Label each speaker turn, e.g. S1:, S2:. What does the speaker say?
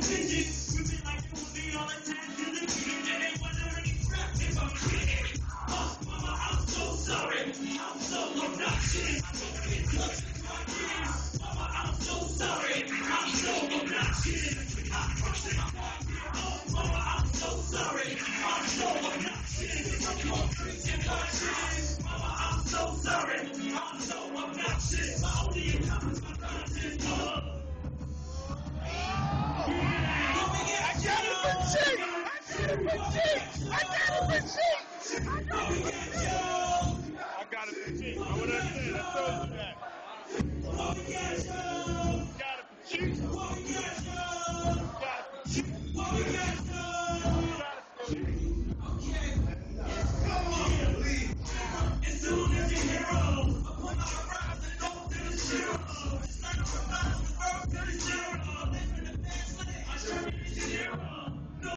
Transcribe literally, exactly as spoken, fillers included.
S1: I got it for cheap. What I said, I told you that. Got it for cheap.